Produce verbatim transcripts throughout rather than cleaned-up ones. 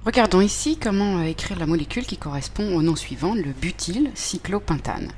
Regardons ici comment écrire la molécule qui correspond au nom suivant, le butylcyclopentane.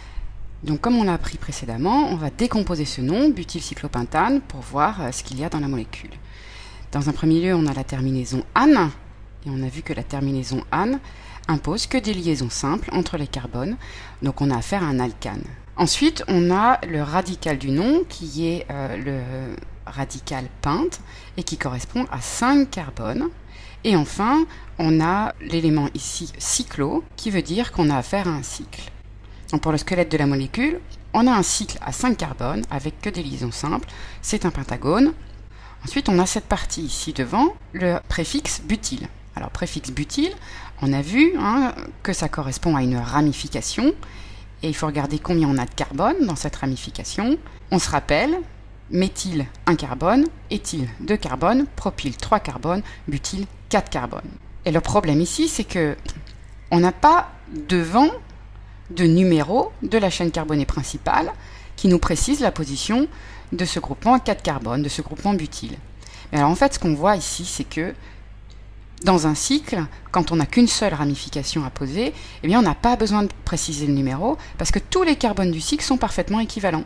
Donc comme on l'a appris précédemment, on va décomposer ce nom, butylcyclopentane, pour voir ce qu'il y a dans la molécule. Dans un premier lieu, on a la terminaison -ane, et on a vu que la terminaison -ane impose que des liaisons simples entre les carbones, donc on a affaire à un alcane. Ensuite, on a le radical du nom, qui est euh, le radical pente, et qui correspond à cinq carbones. Et enfin, on a l'élément ici cyclo, qui veut dire qu'on a affaire à un cycle. Donc pour le squelette de la molécule, on a un cycle à cinq carbones avec que des liaisons simples, c'est un pentagone. Ensuite, on a cette partie ici devant, le préfixe butyl. Alors préfixe butyl, on a vu hein, que ça correspond à une ramification, et il faut regarder combien on a de carbone dans cette ramification. On se rappelle, méthyle un carbone, éthyle deux carbones, propyle trois carbones, butyl quatre carbones. Et le problème ici, c'est que on n'a pas devant de numéro de la chaîne carbonée principale qui nous précise la position de ce groupement à quatre carbones, de ce groupement butyl. Mais alors en fait, ce qu'on voit ici, c'est que dans un cycle, quand on n'a qu'une seule ramification à poser, eh bien on n'a pas besoin de préciser le numéro parce que tous les carbones du cycle sont parfaitement équivalents.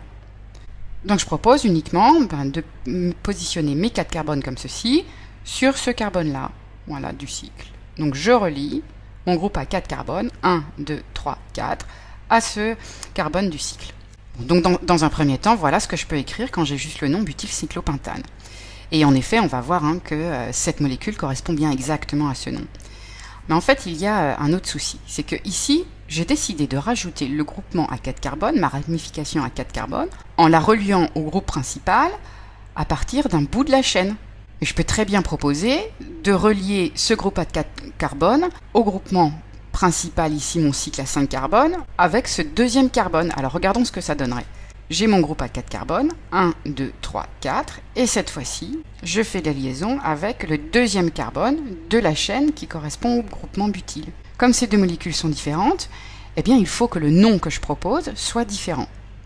Donc je propose uniquement ben, de positionner mes quatre carbones comme ceci sur ce carbone-là, voilà, du cycle. Donc je relie mon groupe à quatre carbones, un, deux, trois, quatre, à ce carbone du cycle. Donc dans, dans un premier temps, voilà ce que je peux écrire quand j'ai juste le nom butylcyclopentane. Et en effet, on va voir hein, que euh, cette molécule correspond bien exactement à ce nom. Mais en fait, il y a euh, un autre souci, c'est que ici, j'ai décidé de rajouter le groupement à quatre carbones, ma ramification à quatre carbones, en la reliant au groupe principal à partir d'un bout de la chaîne. Et je peux très bien proposer de relier ce groupe à quatre carbones au groupement principal, ici mon cycle à cinq carbones, avec ce deuxième carbone. Alors regardons ce que ça donnerait. J'ai mon groupe à quatre carbones, un, deux, trois, quatre, et cette fois-ci, je fais la liaison avec le deuxième carbone de la chaîne qui correspond au groupement butyl. Comme ces deux molécules sont différentes, eh bien il faut que le nom que je propose soit différent.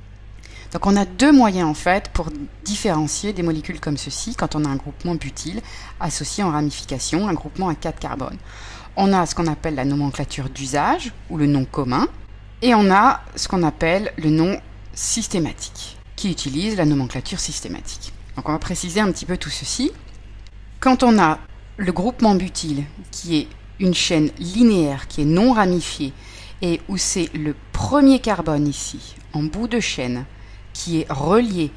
Donc on a deux moyens en fait pour différencier des molécules comme ceci quand on a un groupement butyl associé en ramification, un groupement à quatre carbones. On a ce qu'on appelle la nomenclature d'usage ou le nom commun, et on a ce qu'on appelle le nom systématique, qui utilise la nomenclature systématique. Donc on va préciser un petit peu tout ceci. Quand on a le groupement butyl qui est une chaîne linéaire, qui est non ramifiée, et où c'est le premier carbone ici, en bout de chaîne, qui est relié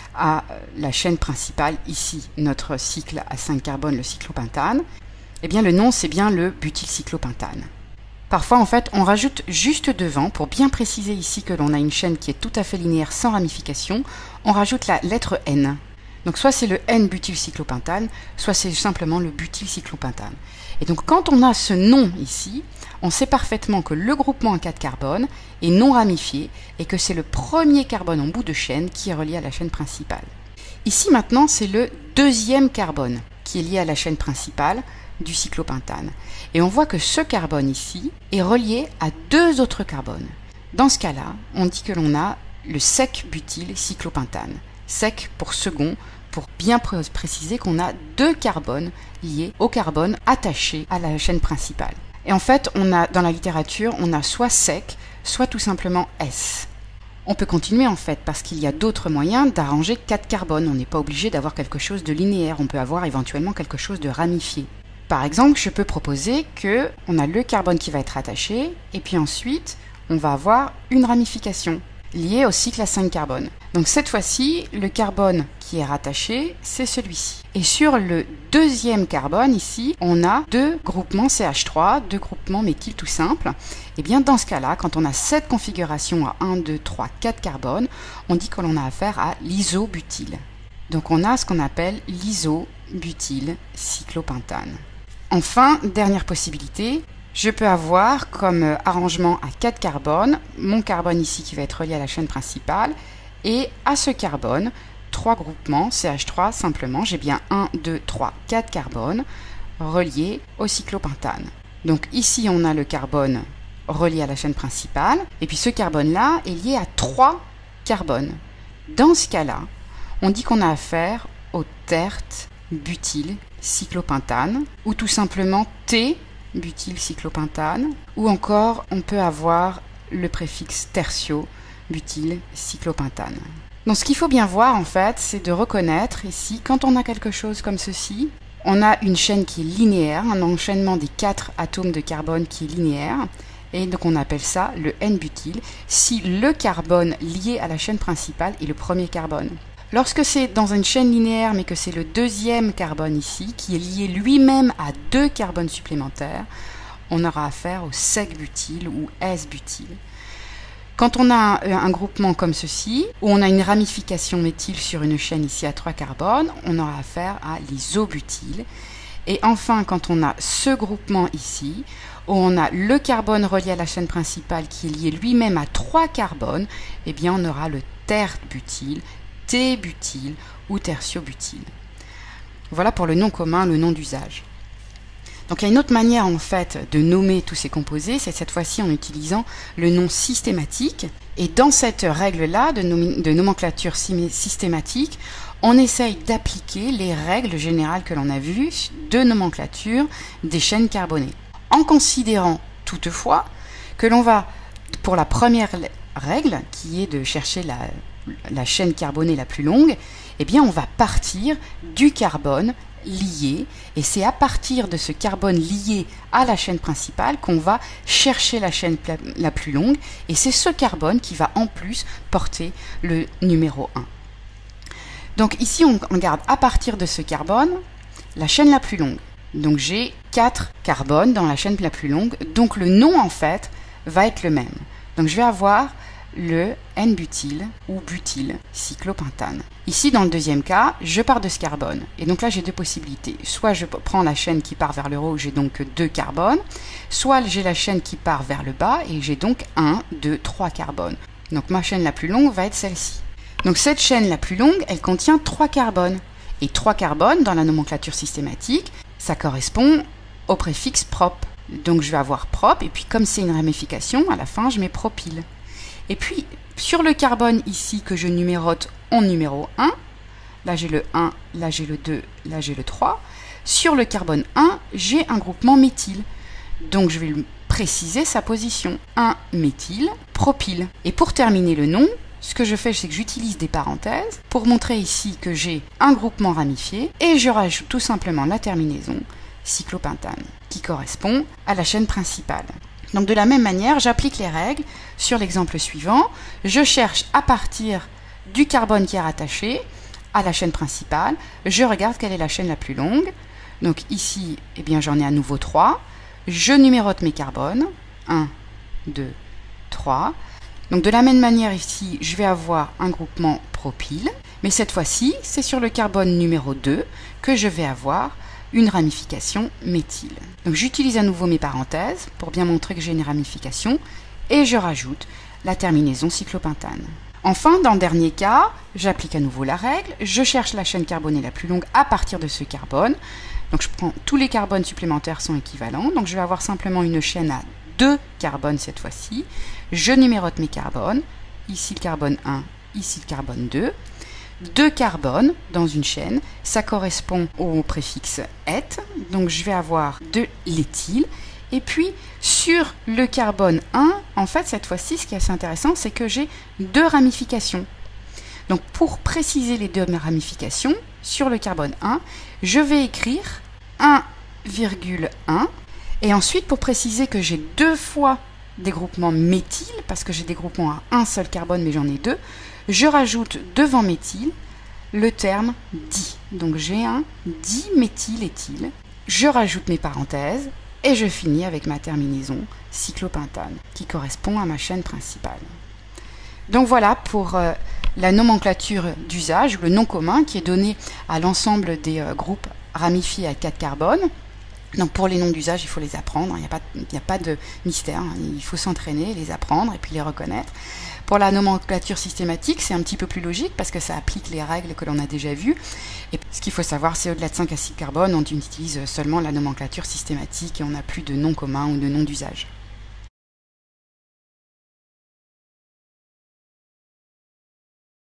à la chaîne principale, ici notre cycle à cinq carbones, le cyclopentane, eh bien le nom c'est bien le butylcyclopentane. Parfois, en fait, on rajoute juste devant, pour bien préciser ici que l'on a une chaîne qui est tout à fait linéaire sans ramification, on rajoute la lettre N. Donc soit c'est le N-butylcyclopentane, soit c'est simplement le butylcyclopentane. Et donc quand on a ce nom ici, on sait parfaitement que le groupement à quatre carbones est non ramifié et que c'est le premier carbone en bout de chaîne qui est relié à la chaîne principale. Ici maintenant, c'est le deuxième carbone qui est lié à la chaîne principale du cyclopentane. Et on voit que ce carbone ici est relié à deux autres carbones. Dans ce cas-là, on dit que l'on a le sec butylcyclopentane. Sec pour second, pour bien pr- préciser qu'on a deux carbones liés au carbone attaché à la chaîne principale. Et en fait, on a, dans la littérature, on a soit sec, soit tout simplement S. On peut continuer en fait, parce qu'il y a d'autres moyens d'arranger quatre carbones. On n'est pas obligé d'avoir quelque chose de linéaire, on peut avoir éventuellement quelque chose de ramifié. Par exemple, je peux proposer que on a le carbone qui va être attaché, et puis ensuite, on va avoir une ramification liée au cycle à cinq carbones. Donc cette fois-ci, le carbone qui est rattaché, c'est celui-ci. Et sur le deuxième carbone, ici, on a deux groupements C H trois, deux groupements méthyl tout simple. Et bien dans ce cas-là, quand on a cette configuration à un, deux, trois, quatre carbones, on dit que l'on a affaire à l'isobutyle. Donc on a ce qu'on appelle l'isobutylcyclopentane. Enfin, dernière possibilité, je peux avoir comme arrangement à quatre carbones, mon carbone ici qui va être relié à la chaîne principale, et à ce carbone, trois groupements, C H trois simplement, j'ai bien un, deux, trois, quatre carbones reliés au cyclopentane. Donc ici on a le carbone relié à la chaîne principale, et puis ce carbone-là est lié à trois carbones. Dans ce cas-là, on dit qu'on a affaire au terte T-butylcyclopentane ou tout simplement T-butylcyclopentane, ou encore on peut avoir le préfixe tertio-butylcyclopentane. Donc ce qu'il faut bien voir en fait, c'est de reconnaître ici, quand on a quelque chose comme ceci, on a une chaîne qui est linéaire, un enchaînement des quatre atomes de carbone qui est linéaire, et donc on appelle ça le N-butyl, si le carbone lié à la chaîne principale est le premier carbone. Lorsque c'est dans une chaîne linéaire, mais que c'est le deuxième carbone ici, qui est lié lui-même à deux carbones supplémentaires, on aura affaire au sec-butyl ou S-butyl. Quand on a un, un groupement comme ceci, où on a une ramification méthyle sur une chaîne ici à trois carbones, on aura affaire à l'isobutyl. Et enfin, quand on a ce groupement ici, où on a le carbone relié à la chaîne principale qui est lié lui-même à trois carbones, eh bien on aura le tert-butyl, T-butyl ou tertiobutyl. Voilà pour le nom commun, le nom d'usage. Donc il y a une autre manière en fait de nommer tous ces composés, c'est cette fois-ci en utilisant le nom systématique. Et dans cette règle-là de, nom de nomenclature systématique, on essaye d'appliquer les règles générales que l'on a vues de nomenclature des chaînes carbonées. En considérant toutefois que l'on va, pour la première règle, qui est de chercher la, la chaîne carbonée la plus longue, eh bien on va partir du carbone lié, et c'est à partir de ce carbone lié à la chaîne principale qu'on va chercher la chaîne la plus longue, et c'est ce carbone qui va en plus porter le numéro un. Donc ici on regarde à partir de ce carbone la chaîne la plus longue. Donc j'ai quatre carbones dans la chaîne la plus longue, donc le nom en fait va être le même. Donc je vais avoir le N-butyl ou butylcyclopentane. Ici, dans le deuxième cas, je pars de ce carbone. Et donc là, j'ai deux possibilités. Soit je prends la chaîne qui part vers le haut, j'ai donc deux carbones. Soit j'ai la chaîne qui part vers le bas, et j'ai donc un, deux, trois carbones. Donc ma chaîne la plus longue va être celle-ci. Donc cette chaîne la plus longue, elle contient trois carbones. Et trois carbones, dans la nomenclature systématique, ça correspond au préfixe prop. Donc je vais avoir prop, et puis comme c'est une ramification, à la fin, je mets propyl. Et puis, sur le carbone ici que je numérote en numéro un, là j'ai le un, là j'ai le deux, là j'ai le trois, sur le carbone un, j'ai un groupement méthyle. Donc je vais préciser sa position. un méthyle, propyl. Et pour terminer le nom, ce que je fais, c'est que j'utilise des parenthèses pour montrer ici que j'ai un groupement ramifié, et je rajoute tout simplement la terminaison cyclopentane, qui correspond à la chaîne principale. Donc de la même manière, j'applique les règles sur l'exemple suivant. Je cherche à partir du carbone qui est rattaché à la chaîne principale. Je regarde quelle est la chaîne la plus longue. Donc ici, eh bien, j'en ai à nouveau trois. Je numérote mes carbones. un, deux, trois. Donc de la même manière ici, je vais avoir un groupement propyl. Mais cette fois-ci, c'est sur le carbone numéro deux que je vais avoir une ramification méthyle. Donc j'utilise à nouveau mes parenthèses pour bien montrer que j'ai une ramification, et je rajoute la terminaison cyclopentane. Enfin, dans le dernier cas, j'applique à nouveau la règle, je cherche la chaîne carbonée la plus longue à partir de ce carbone. Donc je prends tous les carbones supplémentaires sont équivalents, donc je vais avoir simplement une chaîne à deux carbones cette fois-ci. Je numérote mes carbones, ici le carbone un, ici le carbone deux. Deux carbones dans une chaîne, ça correspond au préfixe et, donc je vais avoir de l'éthyle. Et puis sur le carbone un, en fait cette fois-ci ce qui est assez intéressant, c'est que j'ai deux ramifications. Donc pour préciser les deux ramifications, sur le carbone un, je vais écrire un virgule un, et ensuite pour préciser que j'ai deux fois des groupements méthyle, parce que j'ai des groupements à un seul carbone mais j'en ai deux, je rajoute devant méthyle le terme di. Donc j'ai un diméthyléthyle. Je rajoute mes parenthèses et je finis avec ma terminaison cyclopentane qui correspond à ma chaîne principale. Donc voilà pour euh, la nomenclature d'usage, le nom commun qui est donné à l'ensemble des euh, groupes ramifiés à quatre carbones. Donc pour les noms d'usage, il faut les apprendre, il n'y a pas, il n'y a pas de mystère, hein. Il faut s'entraîner, les apprendre et puis les reconnaître. Pour la nomenclature systématique, c'est un petit peu plus logique parce que ça applique les règles que l'on a déjà vues. Et ce qu'il faut savoir, c'est au-delà de cinq acides carbone, on utilise seulement la nomenclature systématique et on n'a plus de nom commun ou de nom d'usage.